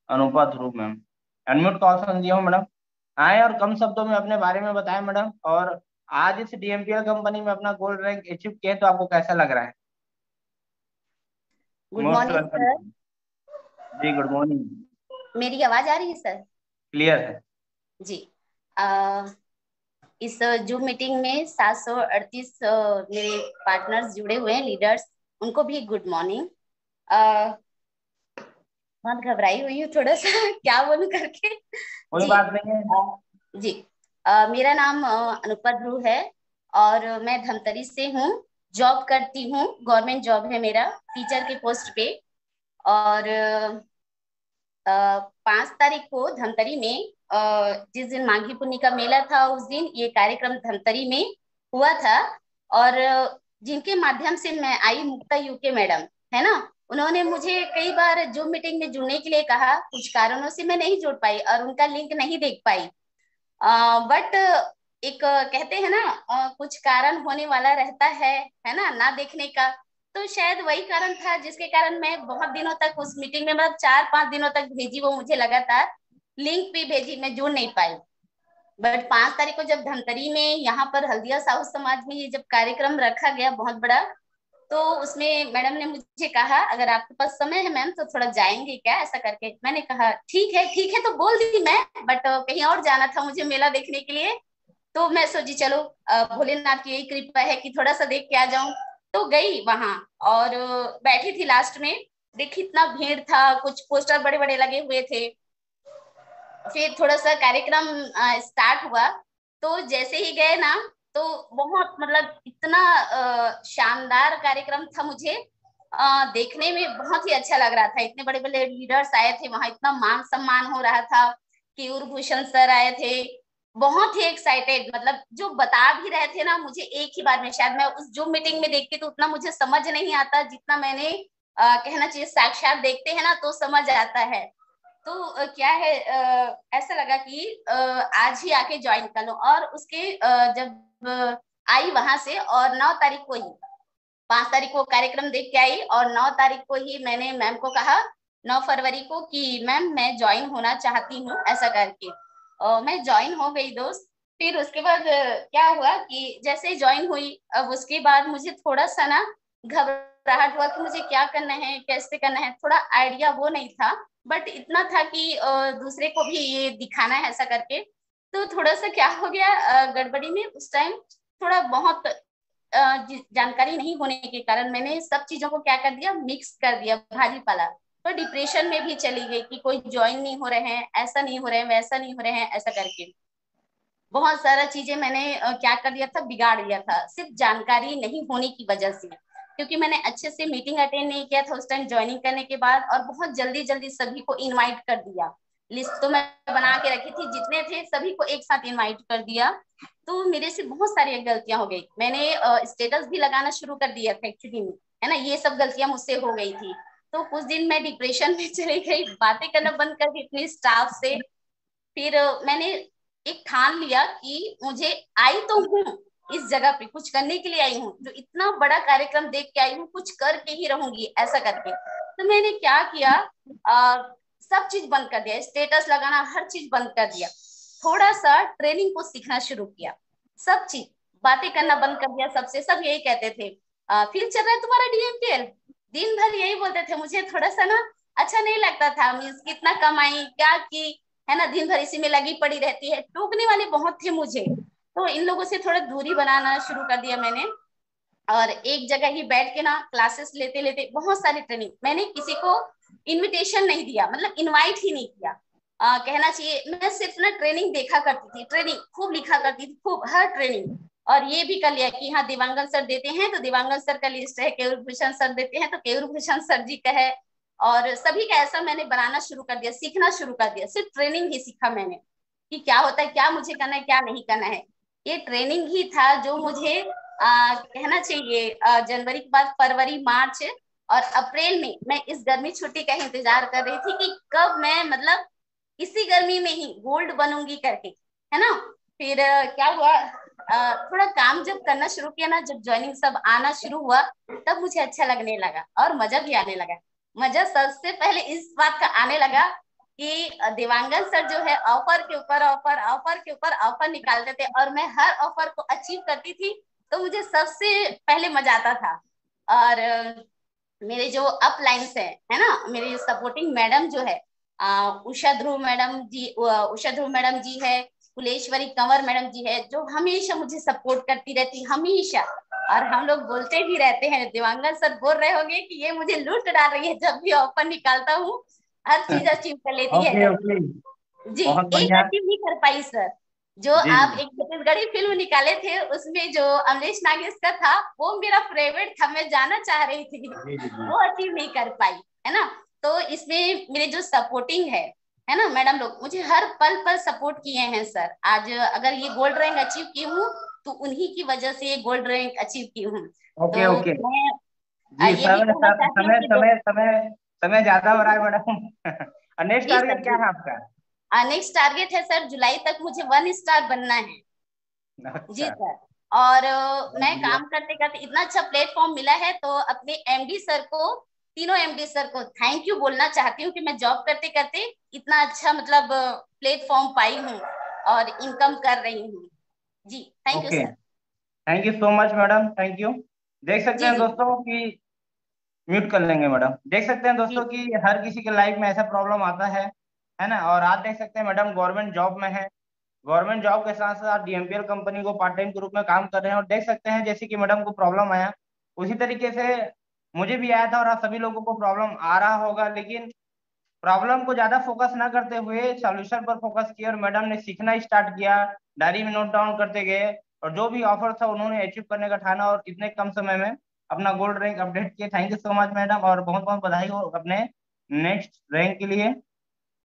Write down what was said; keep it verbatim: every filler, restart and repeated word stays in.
Anupa Dhruv ma'am. Unmute call सुन दिया हूँ मैडम। आए और कम शब्दों में अपने बारे में बताएं मैडम। और आज इस डीएमपीएल कंपनी में अपना गोल्ड रैंक अचीव किए तो आपको कैसा लग रहा है? Good most morning welcome. Sir. जी गुड मॉर्निंग। मेरी आवाज आ रही है सर? क्लियर है। जी। आ, इस जूम मीटिंग में सात सौ अड़तीस मेरे पार्टनर्स जुड़े हुए हैं, लीडर्स। उनको भी गुड मॉर्निंग। आ, बहुत घबराई हुई हूँ थोड़ा सा क्या बोलूं करके। कोई जी। बात नहीं है। आ, जी। आ, मेरा नाम आ, अनुपा ध्रुव है और मैं धमतरी से हूँ। जॉब करती हूँ, गवर्नमेंट जॉब है मेरा, टीचर के पोस्ट पे। और पांच तारीख को धमतरी में अ, जिस दिन माघी पुन्नी का मेला था, उस दिन ये कार्यक्रम धमतरी में हुआ था। और अ, जिनके माध्यम से मैं आई, मुक्ता यूके मैडम है ना, उन्होंने मुझे कई बार जूम मीटिंग में जुड़ने के लिए कहा। कुछ कारणों से मैं नहीं जुड़ पाई और उनका लिंक नहीं देख पाई। बट एक अ, कहते हैं ना, अ, कुछ कारण होने वाला रहता है है ना, ना देखने का। तो शायद वही कारण था जिसके कारण मैं बहुत दिनों तक उस मीटिंग में, मतलब चार पांच दिनों तक भेजी वो मुझे लगातार, लिंक भी भेजी, मैं जुड़ नहीं पाई। बट पांच तारीख को जब धमतरी में यहाँ पर हल्दिया साहू समाज में ये जब कार्यक्रम रखा गया बहुत बड़ा, तो उसमें मैडम ने मुझे कहा अगर आपके पास समय है मैम तो थोड़ा जाएंगे क्या, ऐसा करके। मैंने कहा ठीक है ठीक है, तो बोल दी मैं। बट कहीं और जाना था मुझे मेला देखने के लिए। तो मैं सोची चलो, अ, भोलेनाथ की यही कृपा है कि थोड़ा सा देख के आ जाऊं। तो गई वहां और अ, बैठी थी लास्ट में। देखी इतना भीड़ था, कुछ पोस्टर बड़े बड़े लगे हुए थे। फिर थोड़ा सा कार्यक्रम स्टार्ट हुआ। तो जैसे ही गए ना, तो बहुत मतलब इतना अ, शानदार कार्यक्रम था। मुझे अ, देखने में बहुत ही अच्छा लग रहा था। इतने बड़े बड़े लीडर्स आए थे वहां, इतना मान सम्मान हो रहा था। केयूर भूषण सर आए थे। बहुत ही एक्साइटेड, मतलब जो बता भी रहे थे ना मुझे एक ही बार में, शायद मैं उस जूम मीटिंग में देखती तो उतना मुझे समझ नहीं आता जितना मैंने अ, कहना चाहिए, साक्षात देखते हैं ना तो समझ आता है। तो अ, क्या है, अ, ऐसा लगा कि अ, आज ही आके ज्वाइन कर लो। और उसके अ, जब अ, आई वहां से, और नौ तारीख को ही, पांच तारीख को कार्यक्रम देख के आई और नौ तारीख को ही मैंने मैम को कहा, नौ फरवरी को, कि मैम मैं ज्वाइन होना चाहती हूँ, ऐसा करके। अ, मैं ज्वाइन हो गई दोस्त। फिर उसके बाद अ, क्या हुआ कि जैसे ज्वाइन हुई, अब उसके बाद मुझे थोड़ा सा ना घबराहट हुआ कि मुझे क्या करना है, कैसे करना है, थोड़ा आइडिया वो नहीं था। बट इतना था कि अ, दूसरे को भी ये दिखाना है, ऐसा करके। तो थोड़ा सा क्या हो गया, अ, गड़बड़ी में उस टाइम थोड़ा बहुत अ, जी- जानकारी नहीं होने के कारण मैंने सब चीजों को क्या कर दिया, मिक्स कर दिया, भारी पाला। तो डिप्रेशन में भी चली गई कि कोई ज्वाइन नहीं हो रहे हैं, ऐसा नहीं हो रहे हैं, वैसा नहीं हो रहे हैं, ऐसा करके बहुत सारा चीजें मैंने अ, क्या कर दिया था, बिगाड़ दिया था, सिर्फ जानकारी नहीं होने की वजह से। क्योंकि मैंने अच्छे से मीटिंग अटेंड नहीं किया था उस टाइम ज्वाइनिंग करने के बाद, और बहुत जल्दी जल्दी सभी को इनवाइट कर दिया। लिस्ट तो मैं बना के रखी थी, जितने थे सभी को एक साथ इनवाइट कर दिया। तो मेरे से बहुत सारी गलतियां हो गई। मैंने स्टेटस भी लगाना शुरू कर दिया था एक्चुअली में, है ना, ये सब गलतियां मुझसे हो गई थी। तो कुछ दिन मैं डिप्रेशन में चली गई, बातें करना बंद कर दी अपने स्टाफ से। फिर अ, मैंने एक ठान लिया कि मुझे आई तो हूँ इस जगह पे, कुछ करने के लिए आई हूँ, जो इतना बड़ा कार्यक्रम देख के आई हूँ, कुछ करके ही रहूंगी, ऐसा करके। तो मैंने क्या किया, आ, सब चीज बंद कर दिया, स्टेटस लगाना हर चीज बंद कर दिया। थोड़ा सा ट्रेनिंग को सीखना शुरू किया, सब चीज, बातें करना बंद कर दिया सबसे। सब यही कहते थे, आ, फिर चल रहा है तुम्हारा डीएमपीएल, दिन भर यही बोलते थे। मुझे थोड़ा सा ना अच्छा नहीं लगता था, मीन्स कितना कमाई क्या की, है ना, दिन भर इसी में लगी पड़ी रहती है, टोकने वाले बहुत थे मुझे। तो इन लोगों से थोड़ा दूरी बनाना शुरू कर दिया मैंने। और एक जगह ही बैठ के ना क्लासेस लेते लेते बहुत सारी ट्रेनिंग, मैंने किसी को इनविटेशन नहीं दिया, मतलब इनवाइट ही नहीं किया। आ, कहना चाहिए मैं सिर्फ ना ट्रेनिंग देखा करती थी, ट्रेनिंग खूब लिखा करती थी, खूब हर ट्रेनिंग। और ये भी कर लिया कि हाँ दिवांगन सर देते हैं तो दिवांगन सर का लिस्ट है, केयूर भूषण सर देते हैं तो केयूर भूषण सर जी का है। और सभी का ऐसा मैंने बनाना शुरू कर दिया, सीखना शुरू कर दिया, सिर्फ ट्रेनिंग ही सीखा मैंने कि क्या होता है, क्या मुझे करना है, क्या नहीं करना है। ये ट्रेनिंग ही था जो मुझे आ, कहना चाहिए, आ, जनवरी के बाद फरवरी मार्च और अप्रैल में मैं इस गर्मी छुट्टी का इंतजार कर रही थी कि कब मैं, मतलब इसी गर्मी में ही गोल्ड बनूंगी करके, है ना। फिर आ, क्या हुआ, आ, थोड़ा काम जब करना शुरू किया ना, जब ज्वाइनिंग सब आना शुरू हुआ, तब मुझे अच्छा लगने लगा और मजा भी आने लगा। मजा सबसे पहले इस बात का आने लगा कि देवांगन सर जो है ऑफर के ऊपर ऑफर ऑफर के ऊपर ऑफर निकालते थे और मैं हर ऑफर को अचीव करती थी, तो मुझे सबसे पहले मजा आता था। और मेरे जो अप लाइन्स है है ना, मेरी सपोर्टिंग मैडम जो है आ, उषा ध्रुव मैडम जी, उषा ध्रुव मैडम जी है, फुलेश्वरी कंवर मैडम जी है, जो हमेशा मुझे सपोर्ट करती रहती, हमेशा। और हम लोग बोलते भी रहते हैं, देवांगन सर बोल रहे होंगे कि ये मुझे लूट डाल रही है, जब भी ऑफर निकालता हूँ हर चीज अचीव कर लेती है ओके करके। ओके। जी, बहुत एक बढ़िया। अचीव नहीं कर पाई सर। जो जी आप जी एक छत्तीसगढ़ी फिल्म निकाले थे, उसमें जो अमरीश नागेश का था, वो मेरा फेवरेट था, मैं जाना चाह रही थी, जी जी जी। वो अचीव नहीं कर पाई, है ना। तो इसमें मेरे जो सपोर्टिंग है है ना, मैडम लोग मुझे हर पल पल सपोर्ट किए हैं सर। आज अगर ये गोल्ड रैंक अचीव की हूँ, तो उन्हीं की वजह से ये गोल्ड रैंक अचीव की हूँ। ओके तो ओके। मैं अ, जी ये भी समय कहना चाहती हूँ समय कि दो। समय समय समय ज्यादा हो रहा है मैडम। नेक्स्ट जी सर टारगेट क्या जी, है आपका? नेक्स्ट टारगेट है सर, जुलाई तक मुझे वन स्टार बनना है। जी अच्छा। सर। और अ, बहुत मैं बढ़िया। काम करते करते इतना अच्छा प्लेटफॉर्म मिला है, तो अपने एमडी सर को, तीनों एमडी सर को थैंक यू बोलना चाहती हूँ कि मैं जॉब करते करते इतना अच्छा मतलब प्लेटफॉर्म पाई हूँ और इनकम कर रही हूँ। जी thank you okay. Sir. Thank you so much madam, thank you. देख सकते जी हैं जी दोस्तों कि म्यूट कर लेंगे मैडम। देख सकते हैं जी दोस्तों कि हर किसी के लाइफ में ऐसा प्रॉब्लम आता है है ना। और आज देख सकते हैं मैडम गवर्नमेंट जॉब में है, गवर्नमेंट जॉब के साथ साथ डीएमपीएल कंपनी को पार्ट टाइम के रूप में काम कर रहे हैं। और देख सकते हैं जैसे कि मैडम को प्रॉब्लम आया, उसी तरीके से मुझे भी आया था और आप सभी लोगों को प्रॉब्लम आ रहा होगा। लेकिन प्रॉब्लम को ज्यादा फोकस ना करते हुए सॉल्यूशन पर फोकस किया और मैडम ने सीखना स्टार्ट किया, डायरी में नोट डाउन करते गए और जो भी ऑफर था उन्होंने अचीव करने का ठाना और इतने कम समय में अपना गोल्ड रैंक अपडेट किए। Thank you so much madam और बहुत बहुत बधाई हो अपने नेक्स्ट रैंक के लिए।